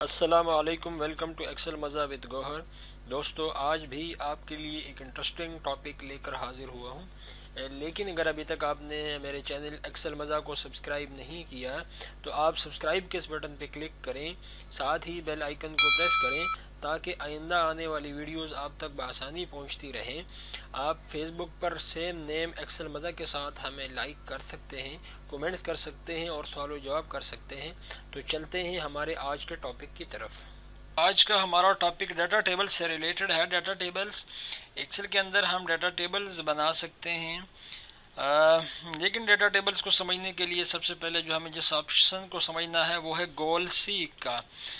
अस्सलाम वालेकुम। Welcome to Excel मज़ा विद गौहर। दोस्तों, आज भी आपके लिए एक इंटरेस्टिंग टॉपिक लेकर हाजिर हुआ हूँ। लेकिन अगर अभी तक आपने मेरे चैनल एक्सेल मज़ा को सब्सक्राइब नहीं किया तो आप सब्सक्राइब के इस बटन पर क्लिक करें, साथ ही बेल आइकन को प्रेस करें ताकि आइंदा आने वाली वीडियोस आप तक बआसानी पहुंचती रहें। आप फेसबुक पर सेम नेम एक्सेल मज़ा के साथ हमें लाइक कर सकते हैं, कमेंट्स कर सकते हैं और सवाल जवाब कर सकते हैं। तो चलते हैं हमारे आज के टॉपिक की तरफ। आज का हमारा टॉपिक डाटा टेबल्स से रिलेटेड है। डाटा टेबल्स एक्सेल के अंदर हम डाटा टेबल्स बना सकते हैं, लेकिन डाटा टेबल्स को समझने के लिए सबसे पहले जो हमें जिस ऑप्शन को समझना है वो है गोल सीक का।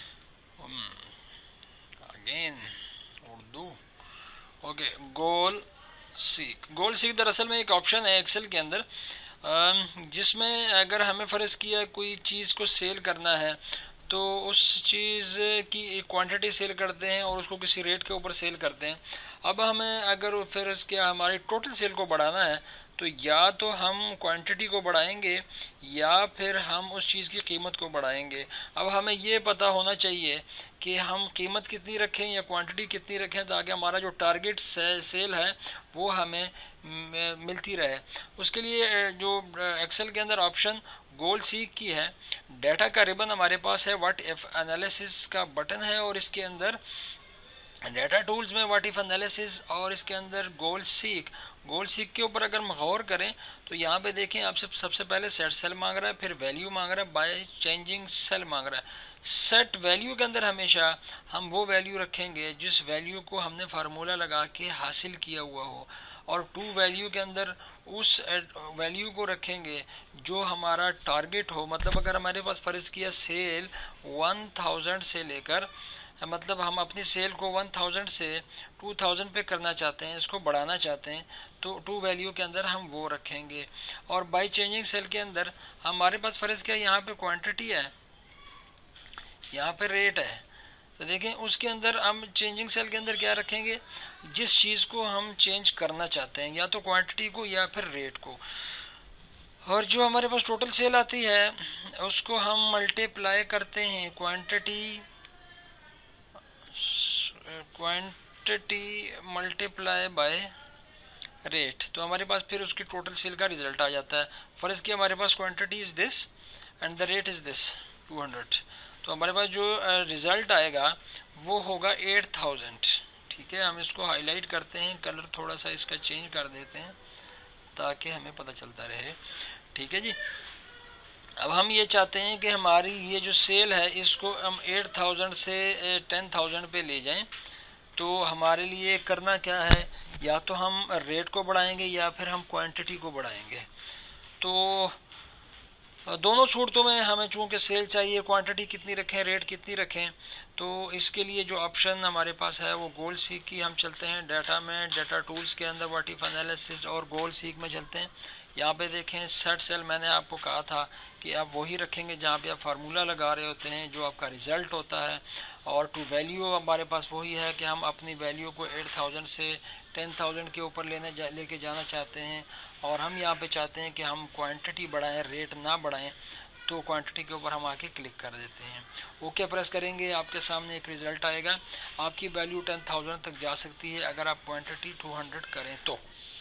Again Urdu. Okay, goal seek दरअसल में एक ऑप्शन है एक्सेल के अंदर जिसमें अगर हमें फ़र्ज़ किया कोई चीज़ को सेल करना है तो उस चीज़ की एक क्वांटिटी सेल करते हैं और उसको किसी रेट के ऊपर सेल करते हैं। अब हमें अगर फ़र्ज़ किया हमारी टोटल सेल को बढ़ाना है तो या तो हम क्वांटिटी को बढ़ाएंगे या फिर हम उस चीज़ की कीमत को बढ़ाएंगे। अब हमें ये पता होना चाहिए कि हम कीमत कितनी रखें या क्वांटिटी कितनी रखें ताकि हमारा जो टारगेट सेल है वो हमें मिलती रहे। उसके लिए जो एक्सेल के अंदर ऑप्शन गोल सीक की है, डाटा का रिबन हमारे पास है, व्हाट इफ एनालिसिस का बटन है और इसके अंदर डाटा टूल्स में व्हाट इफ एनालिसिस और इसके अंदर गोल सीक के ऊपर अगर हम गौर करें तो यहाँ पे देखें आपसे सबसे पहले सेट सेल मांग रहा है, फिर वैल्यू मांग रहा है, बाय चेंजिंग सेल मांग रहा है। सेट वैल्यू के अंदर हमेशा हम वो वैल्यू रखेंगे जिस वैल्यू को हमने फार्मूला लगा के हासिल किया हुआ हो, और टू वैल्यू के अंदर उस वैल्यू को रखेंगे जो हमारा टारगेट हो। मतलब अगर हमारे पास फ़र्ज़ किया सेल 1000 से लेकर, मतलब हम अपनी सेल को 1000 से 2000 पे करना चाहते हैं, इसको बढ़ाना चाहते हैं, तो टू वैल्यू के अंदर हम वो रखेंगे। और बाय चेंजिंग सेल के अंदर हमारे पास फ़र्ज़ किया यहाँ पे क्वांटिटी है, यहाँ पे रेट है, तो देखें उसके अंदर हम चेंजिंग सेल के अंदर क्या रखेंगे, जिस चीज़ को हम चेंज करना चाहते हैं, या तो क्वांटिटी को या फिर रेट को। और जो हमारे पास टोटल सेल आती है उसको हम मल्टीप्लाई करते हैं क्वांटिटी मल्टीप्लाई बाय रेट, तो हमारे पास फिर उसकी टोटल सेल का रिजल्ट आ जाता है। फ़र्ज़ किया हमारे पास quantity is this and the rate is this 200, तो हमारे पास जो रिज़ल्ट आएगा वो होगा 8000। ठीक है, हम इसको हाईलाइट करते हैं, कलर थोड़ा सा इसका चेंज कर देते हैं ताकि हमें पता चलता रहे। ठीक है जी। अब हम ये चाहते हैं कि हमारी ये जो सेल है इसको हम 8000 से 10000 पे ले जाएं, तो हमारे लिए करना क्या है, या तो हम रेट को बढ़ाएंगे या फिर हम क्वांटिटी को बढ़ाएंगे। तो दोनों सूरतों में हमें चूँकि सेल चाहिए, क्वांटिटी कितनी रखें, रेट कितनी रखें, तो इसके लिए जो ऑप्शन हमारे पास है वो गोल सीक की हम चलते हैं। डाटा में डाटा टूल्स के अंदर व्हाट इफ एनालिसिस और गोल सीक में चलते हैं। यहाँ पे देखें सेट सेल, मैंने आपको कहा था कि आप वही रखेंगे जहाँ पे आप फार्मूला लगा रहे होते हैं जो आपका रिज़ल्ट होता है। और टू वैल्यू हमारे पास वही है कि हम अपनी वैल्यू को 8000 से 10000 के ऊपर लेके जाना चाहते हैं, और हम यहाँ पे चाहते हैं कि हम क्वांटिटी बढ़ाएं, रेट ना बढ़ाएं, तो क्वांटिटी के ऊपर हम आके क्लिक कर देते हैं। ओके प्रेस करेंगे, आपके सामने एक रिज़ल्ट आएगा। आपकी वैल्यू 10000 तक जा सकती है अगर आप क्वांटिटी 200 करें तो।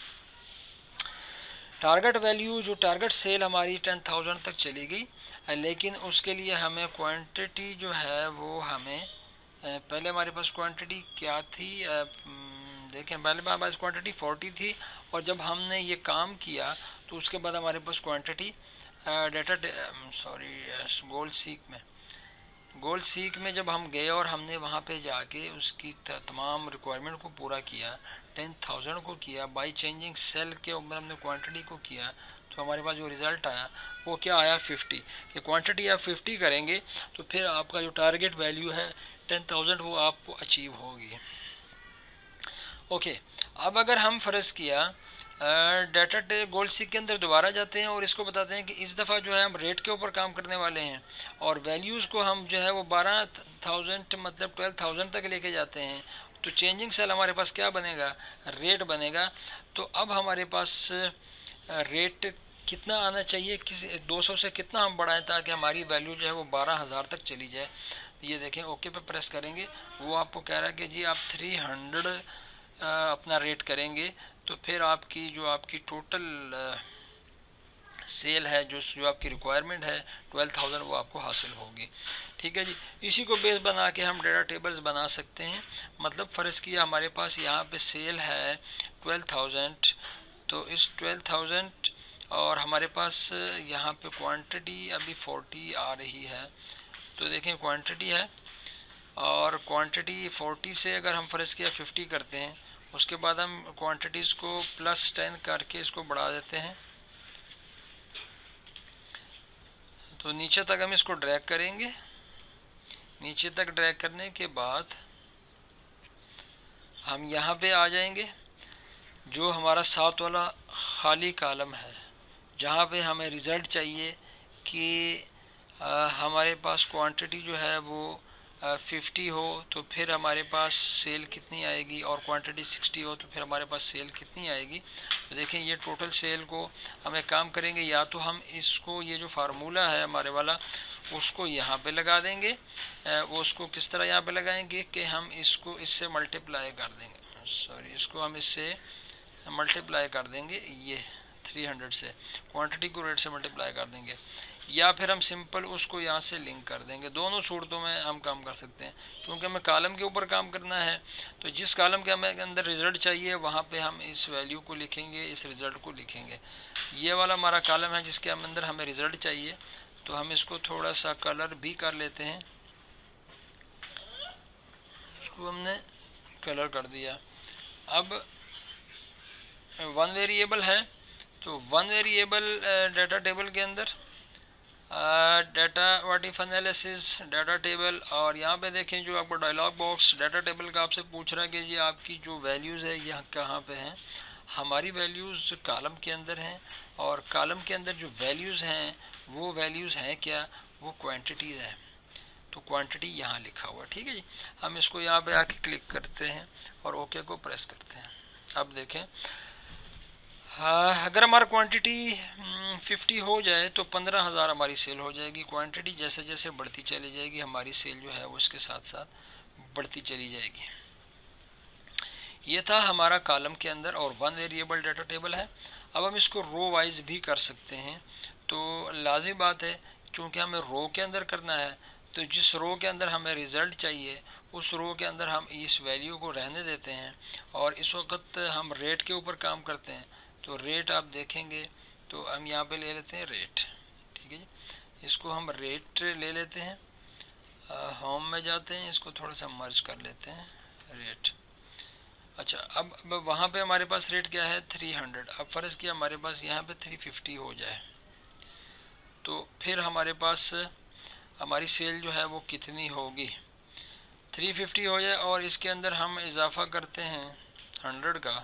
टारगेट वैल्यू, जो टारगेट सेल हमारी 10000 तक चली गई, लेकिन उसके लिए हमें क्वांटिटी जो है वो हमें पहले हमारे पास क्वांटिटी क्या थी, देखें पहले हमारे पास क्वांटिटी 40 थी, और जब हमने ये काम किया तो उसके बाद हमारे पास क्वांटिटी गोल सीक में जब हम गए और हमने वहाँ पे जाके उसकी तमाम रिक्वायरमेंट को पूरा किया, 10000 को किया, बाय चेंजिंग सेल के ऊपर हमने क्वांटिटी को किया, तो हमारे पास जो रिज़ल्ट आया वो क्या आया, 50। कि क्वांटिटी आप 50 करेंगे तो फिर आपका जो टारगेट वैल्यू है 10000 वो आपको अचीव होगी। ओके, अब अगर हम फ़र्ज़ किया डाटा गोल सीक के अंदर दोबारा जाते हैं और इसको बताते हैं कि इस दफ़ा जो है हम रेट के ऊपर काम करने वाले हैं, और वैल्यूज़ को हम जो है वो 12000 मतलब 12000 तक लेके जाते हैं, तो चेंजिंग सेल हमारे पास क्या बनेगा, रेट बनेगा। तो अब हमारे पास रेट कितना आना चाहिए, किस 200 से कितना हम बढ़ाएं ताकि हमारी वैल्यू जो है वो 12000 तक चली जाए। ये देखें ओके पे प्रेस करेंगे, वो आपको कह रहा है कि जी आप 300 अपना रेट करेंगे तो फिर आपकी जो आपकी टोटल सेल है, जो आपकी रिक्वायरमेंट है 12,000, वो आपको हासिल होगी। ठीक है जी। इसी को बेस बना के हम डेटा टेबल्स बना सकते हैं। मतलब फ़र्ज़ किया हमारे पास यहाँ पे सेल है 12,000, तो इस 12,000 और हमारे पास यहाँ पे क्वांटिटी अभी 40 आ रही है, तो देखें क्वांटिटी है और क्वांटिटी 40 से अगर हम फ़र्ज़ किया 50 करते हैं, उसके बाद हम क्वांटिटीज़ को +10 करके इसको बढ़ा देते हैं, तो नीचे तक हम इसको ड्रैग करेंगे। नीचे तक ड्रैग करने के बाद हम यहाँ पे आ जाएंगे, जो हमारा 7 वाला खाली कॉलम है जहाँ पे हमें रिज़ल्ट चाहिए कि हमारे पास क्वांटिटी जो है वो 50 हो तो फिर हमारे पास सेल कितनी आएगी, और क्वांटिटी 60 हो तो फिर हमारे पास सेल कितनी आएगी। तो देखें ये टोटल सेल को हम एक काम करेंगे, या तो हम इसको ये जो फार्मूला है हमारे वाला उसको यहाँ पे लगा देंगे। वो उसको किस तरह यहाँ पे लगाएंगे कि हम इसको इससे मल्टीप्लाई कर देंगे, सॉरी इसको हम इससे मल्टीप्लाई कर देंगे, ये 300 से क्वांटिटी को रेट से मल्टीप्लाई कर देंगे, या फिर हम सिंपल उसको यहाँ से लिंक कर देंगे। दोनों सूरतों में हम काम कर सकते हैं, क्योंकि हमें कॉलम के ऊपर काम करना है। तो जिस कॉलम के हमें अंदर रिज़ल्ट चाहिए वहाँ पे हम इस वैल्यू को लिखेंगे, इस रिज़ल्ट को लिखेंगे। ये वाला हमारा कॉलम है जिसके अंदर हमें रिज़ल्ट चाहिए, तो हम इसको थोड़ा सा कलर भी कर लेते हैं। इसको हमने कलर कर दिया। अब 1 वेरिएबल है, तो 1 वेरिएबल डाटा टेबल के अंदर data what if analysis data table, और यहाँ पे देखें जो आपको डायलॉग बॉक्स डाटा टेबल का आपसे पूछ रहा है कि जी आपकी जो वैल्यूज़ है यह कहाँ पे हैं। हमारी वैल्यूज़ कॉलम के अंदर हैं, और कॉलम के अंदर जो वैल्यूज़ हैं वो वैल्यूज़ हैं क्या, वो क्वांटिटीज़ हैं। तो क्वांटिटी यहाँ लिखा हुआ, ठीक है जी। हम इसको यहाँ पे आके क्लिक करते हैं और ओके को प्रेस करते हैं। अब देखें अगर हमारा क्वांटिटी 50 हो जाए तो 15,000 हमारी सेल हो जाएगी। क्वांटिटी जैसे जैसे बढ़ती चली जाएगी हमारी सेल जो है वो इसके साथ साथ बढ़ती चली जाएगी। ये था हमारा कॉलम के अंदर और 1 वेरिएबल डाटा टेबल है। अब हम इसको रो वाइज भी कर सकते हैं, तो लाजमी बात है क्योंकि हमें रो के अंदर करना है, तो जिस रो के अंदर हमें रिज़ल्ट चाहिए उस रो के अंदर हम इस वैल्यू को रहने देते हैं, और इस वक्त हम रेट के ऊपर काम करते हैं। तो रेट आप देखेंगे तो हम यहाँ पे ले लेते हैं रेट, ठीक है जी। इसको हम रेट ले लेते हैं, होम में जाते हैं, इसको थोड़ा सा मर्ज कर लेते हैं रेट। अच्छा, अब वहाँ पे हमारे पास रेट क्या है 300। अब फ़र्ज़ किया हमारे पास यहाँ पे 350 हो जाए, तो फिर हमारे पास हमारी सेल जो है वो कितनी होगी, 350 हो जाए, और इसके अंदर हम इजाफा करते हैं 100 का।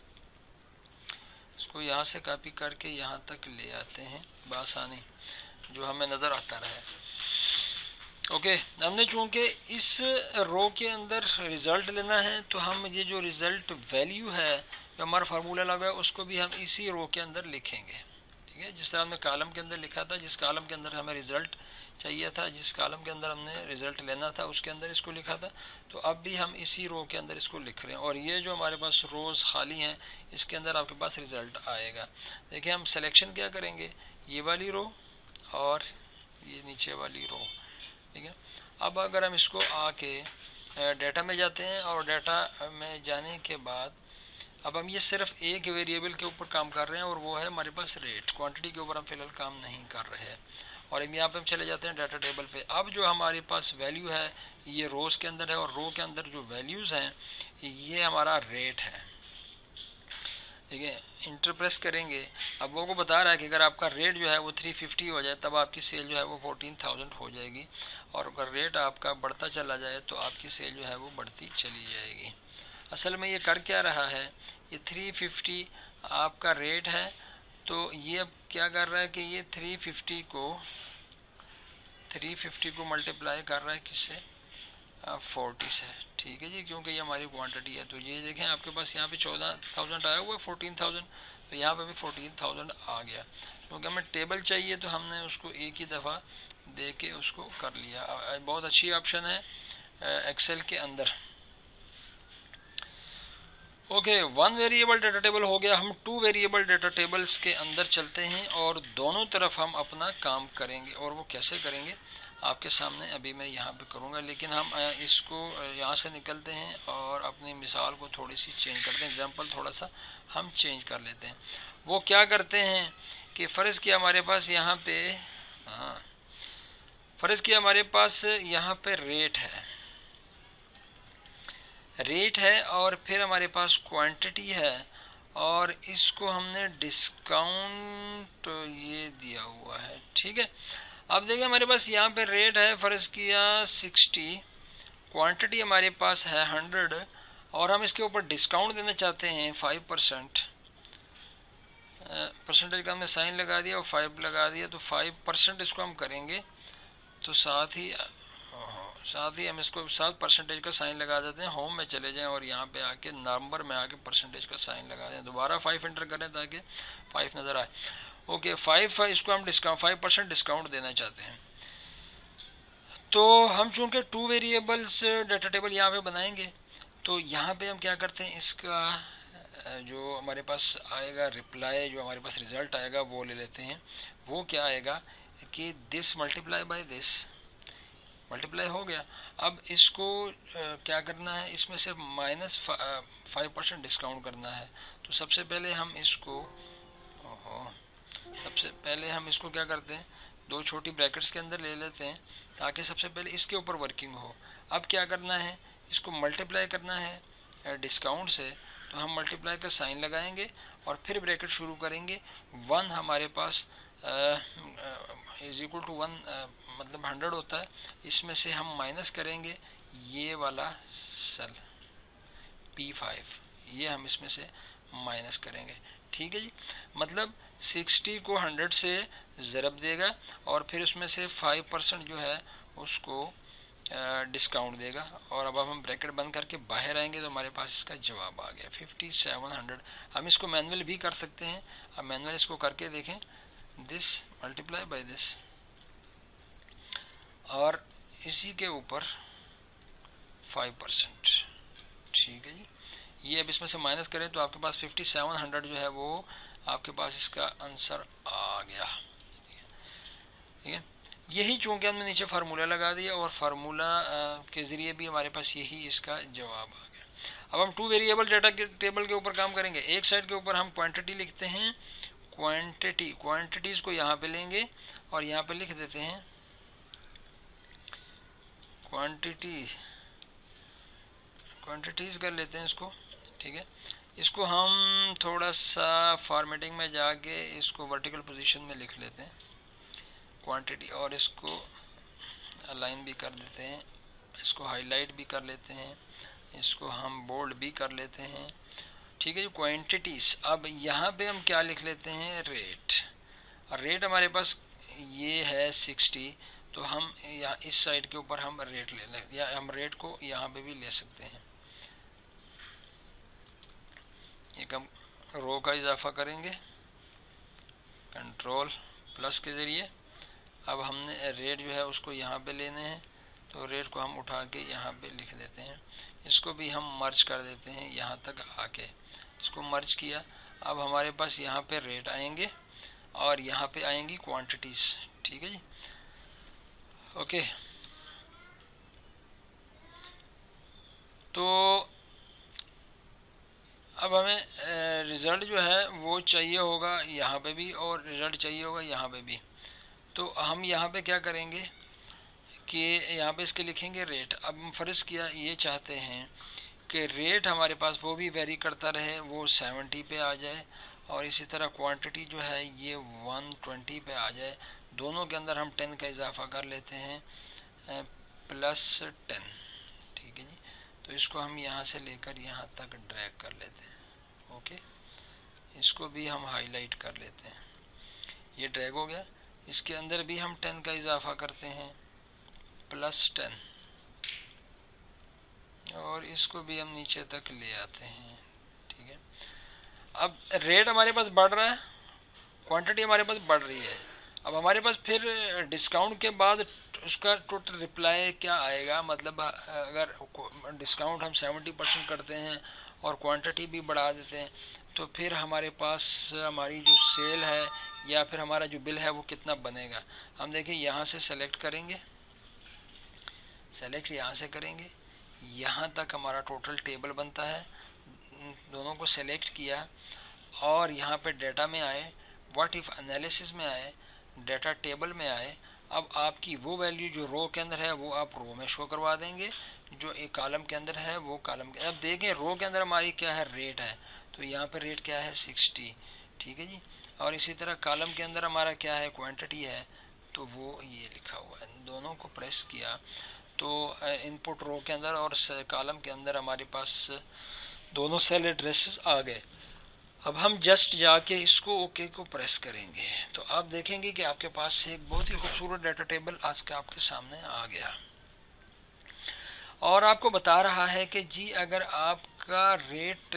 इसको यहाँ से कॉपी करके यहाँ तक ले आते हैं बआसानी, जो हमें नज़र आता रहे। ओके, हमने चूँकि इस रो के अंदर रिज़ल्ट लेना है, तो हम ये जो रिज़ल्ट वैल्यू है जो हमारा फार्मूला लगा है उसको भी हम इसी रो के अंदर लिखेंगे, ठीक है। जिस तरह हमने कॉलम के अंदर लिखा था, जिस कॉलम के अंदर हमें रिज़ल्ट चाहिए था, जिस कॉलम के अंदर हमने रिज़ल्ट लेना था उसके अंदर इसको लिखा था, तो अब भी हम इसी रो के अंदर इसको लिख रहे हैं। और ये जो हमारे पास रोज़ खाली हैं इसके अंदर आपके पास रिज़ल्ट आएगा। देखिए हम सिलेक्शन क्या करेंगे, ये वाली रो और ये नीचे वाली रो, ठीक है। अब अगर हम इसको आके डाटा में जाते हैं, और डाटा में जाने के बाद अब हम ये सिर्फ एक वेरिएबल के ऊपर काम कर रहे हैं, और वो है हमारे पास रेट। क्वांटिटी के ऊपर हम फिलहाल काम नहीं कर रहे हैं। और हम यहाँ पे हम चले जाते हैं डाटा टेबल पे। अब जो हमारे पास वैल्यू है ये रोज़ के अंदर है, और रो के अंदर जो वैल्यूज़ हैं ये हमारा रेट है, ठीक है। इंटर प्रेस करेंगे, अब वो को बता रहा है कि अगर आपका रेट जो है वो 350 हो जाए तब आपकी सेल जो है वो 14,000 हो जाएगी, और अगर रेट आपका बढ़ता चला जाए तो आपकी सेल जो है वो बढ़ती चली जाएगी। असल में ये कर क्या रहा है, ये 350 आपका रेट है, तो ये अब क्या कर रहा है कि ये 350 को मल्टीप्लाई कर रहा है किससे, 40 से, ठीक है जी, क्योंकि ये हमारी क्वांटिटी है। तो ये देखें आपके पास यहाँ पे 14,000 आया हुआ है, 14,000, तो यहाँ पे भी 14,000 आ गया। क्योंकि हमें टेबल चाहिए तो हमने उसको एक ही दफ़ा दे के उसको कर लिया। बहुत अच्छी ऑप्शन है एक्सेल के अंदर। Okay, one variable data table हो गया। हम टू वेरिएबल डाटा टेबल्स के अंदर चलते हैं और दोनों तरफ हम अपना काम करेंगे। और वो कैसे करेंगे आपके सामने अभी मैं यहाँ पे करूँगा, लेकिन हम इसको यहाँ से निकलते हैं और अपनी मिसाल को थोड़ी सी चेंज करते हैं। एग्जांपल थोड़ा सा हम चेंज कर लेते हैं। वो क्या करते हैं कि फ़र्ज़ किया हमारे पास यहाँ पे, हाँ, फ़र्ज़ किया हमारे पास यहाँ पे रेट है और फिर हमारे पास क्वांटिटी है और इसको हमने डिस्काउंट ये दिया हुआ है। ठीक है, अब देखिए हमारे पास यहाँ पे रेट है फ़र्ज़ किया 60, क्वांटिटी हमारे पास है 100 और हम इसके ऊपर डिस्काउंट देना चाहते हैं 5%। परसेंटेज का हमने साइन लगा दिया और 5 लगा दिया, तो 5% इसको हम करेंगे। तो साथ ही हम इसको 7% का साइन लगा देते हैं। होम में चले जाएं और यहाँ पे आके नंबर में आके परसेंटेज का साइन लगा दें। दोबारा 5 एंटर करें ताकि 5 नज़र आए। ओके, 5 इसको हम 5% डिस्काउंट देना चाहते हैं। तो हम चूँकि टू वेरिएबल्स डाटा टेबल यहाँ पे बनाएंगे, तो यहाँ पे हम क्या करते हैं, इसका जो हमारे पास आएगा रिप्लाई, जो हमारे पास रिज़ल्ट आएगा वो ले लेते हैं। वो क्या आएगा कि this multiply by this, multiply हो गया। अब इसको क्या करना है, इसमें से -5% डिस्काउंट करना है। तो सबसे पहले हम इसको क्या करते हैं, दो छोटी ब्रैकेट्स के अंदर ले लेते हैं ताकि सबसे पहले इसके ऊपर वर्किंग हो। अब क्या करना है, इसको मल्टीप्लाई करना है डिस्काउंट से, तो हम मल्टीप्लाई का साइन लगाएंगे और फिर ब्रैकेट शुरू करेंगे। 1 हमारे पास इज इक्वल टू 1 मतलब 100 होता है। इसमें से हम माइनस करेंगे ये वाला सेल P5, ये हम इसमें से माइनस करेंगे। ठीक है जी, मतलब 60 को 100 से ज़रब देगा और फिर उसमें से 5% जो है उसको डिस्काउंट देगा। और अब हम ब्रैकेट बंद करके बाहर आएंगे तो हमारे पास इसका जवाब आ गया 5700। हम इसको मैनुअल भी कर सकते हैं। अब मैनुअल इसको करके देखें, दिस मल्टीप्लाई बाय दिस और इसी के ऊपर 5%। ठीक है जी, ये अब इसमें से माइनस करें तो आपके पास 5700 जो है वो आपके पास इसका आंसर आ गया। ठीक है, यही चूँकि हमने नीचे फार्मूला लगा दिया और फार्मूला के ज़रिए भी हमारे पास यही इसका जवाब आ गया। अब हम टू वेरिएबल डाटा के टेबल के ऊपर काम करेंगे। एक साइड के ऊपर हम क्वांटिटी लिखते हैं, क्वांटिटीज़ को यहाँ पे लेंगे और यहाँ पे लिख देते हैं क्वांटिटीज़ कर लेते हैं इसको। ठीक है, इसको हम थोड़ा सा फॉर्मेटिंग में जाके इसको वर्टिकल पोजीशन में लिख लेते हैं क्वांटिटी, और इसको अलाइन भी कर देते हैं, इसको हाईलाइट भी कर लेते हैं, इसको हम बोल्ड भी कर लेते हैं। ठीक है जी, क्वांटिटीज़। अब यहाँ पे हम क्या लिख लेते हैं, रेट हमारे पास ये है 60, तो हम यहाँ इस साइड के ऊपर हम रेट ले लें, या हम रेट को यहाँ पे भी ले सकते हैं। एक हम रो का इजाफा करेंगे कंट्रोल प्लस के ज़रिए। अब हमने रेट जो है उसको यहाँ पे लेने हैं, तो रेट को हम उठा के यहाँ पे लिख देते हैं। इसको भी हम मर्ज कर देते हैं यहाँ तक आके, इसको मर्ज किया। अब हमारे पास यहाँ पे रेट आएंगे और यहाँ पे आएंगी क्वांटिटीज़। ठीक है जी, ओके। तो अब हमें रिज़ल्ट जो है वो चाहिए होगा यहाँ पे भी और रिज़ल्ट चाहिए होगा यहाँ पे भी। तो हम यहाँ पे क्या करेंगे कि यहाँ पे इसके लिखेंगे रेट। अब हम फ़र्ज़ किया ये चाहते हैं कि रेट हमारे पास वो भी वेरी करता रहे, वो 70 पे आ जाए, और इसी तरह क्वांटिटी जो है ये 120 पे आ जाए। दोनों के अंदर हम 10 का इजाफा कर लेते हैं +10। ठीक है जी, तो इसको हम यहाँ से लेकर यहाँ तक ड्रैग कर लेते हैं। ओके, इसको भी हम हाईलाइट कर लेते हैं, ये ड्रैग हो गया। इसके अंदर भी हम 10 का इजाफा करते हैं +10, और इसको भी हम नीचे तक ले आते हैं। ठीक है, अब रेट हमारे पास बढ़ रहा है, क्वांटिटी हमारे पास बढ़ रही है, अब हमारे पास फिर डिस्काउंट के बाद उसका टोटल रिप्लाई क्या आएगा, मतलब अगर डिस्काउंट हम 70% करते हैं और क्वांटिटी भी बढ़ा देते हैं तो फिर हमारे पास हमारी जो सेल है या फिर हमारा जो बिल है वो कितना बनेगा। हम देखिए यहाँ से सेलेक्ट करेंगे, सेलेक्ट यहाँ से करेंगे, यहाँ तक हमारा टोटल टेबल बनता है। दोनों को सेलेक्ट किया और यहाँ पे डाटा में आए, व्हाट इफ एनालिसिस में आए, डाटा टेबल में आए। अब आपकी वो वैल्यू जो रो के अंदर है वो आप रो में शो करवा देंगे, जो एक कॉलम के अंदर है वो कॉलम के। अब देखें रो के अंदर हमारी क्या है, रेट है, तो यहाँ पे रेट क्या है 60, ठीक है जी। और इसी तरह कॉलम के अंदर हमारा क्या है, क्वांटिटी है, तो वो ये लिखा हुआ है। दोनों को प्रेस किया तो इनपुट रो के अंदर और कॉलम के अंदर हमारे पास दोनों सेल एड्रेसेस आ गए। अब हम जस्ट जाके इसको ओके को प्रेस करेंगे तो आप देखेंगे कि आपके पास एक बहुत ही खूबसूरत डाटा टेबल आज का आपके सामने आ गया और आपको बता रहा है कि जी अगर आपका रेट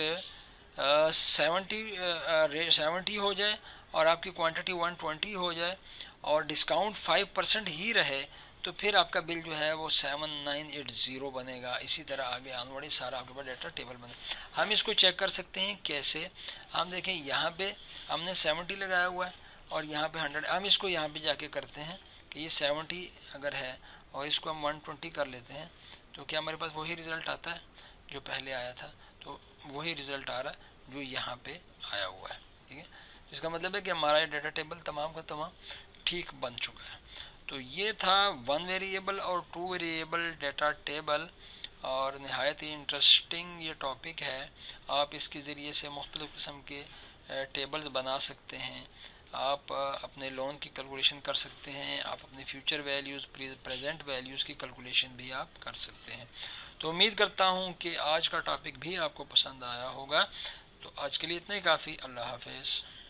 70 हो जाए और आपकी क्वांटिटी 120 हो जाए और डिस्काउंट 5% ही रहे तो फिर आपका बिल जो है वो 7980 बनेगा। इसी तरह आगे ऑनवर्ड सारा आपके पास डाटा टेबल बनेगा। हम इसको चेक कर सकते हैं कैसे, हम देखें यहाँ पे हमने 70 लगाया हुआ है और यहाँ पे 100। हम इसको यहाँ पे जाके करते हैं कि ये 70 अगर है और इसको हम 120 कर लेते हैं तो क्या हमारे पास वही रिज़ल्ट आता है जो पहले आया था, तो वही रिज़ल्ट आ रहा है जो यहाँ पे आया हुआ है, ठीक है। इसका मतलब है कि हमारा ये डाटा टेबल तमाम का तमाम ठीक बन चुका है। तो ये था 1 वेरिएबल और 2 वेरिएबल डाटा टेबल और नहायत ही इंटरेस्टिंग ये टॉपिक है। आप इसके ज़रिए से मुख्तलिफ़ किस्म के टेबल्स बना सकते हैं, आप अपने लोन की कैलकुलेशन कर सकते हैं, आप अपने फ्यूचर वैल्यूज़ प्रेजेंट वैल्यूज़ की कैलकुलेशन भी आप कर सकते हैं। तो उम्मीद करता हूँ कि आज का टॉपिक भी आपको पसंद आया होगा। तो आज के लिए इतना ही काफ़ी। अल्लाह हाफ़िज़।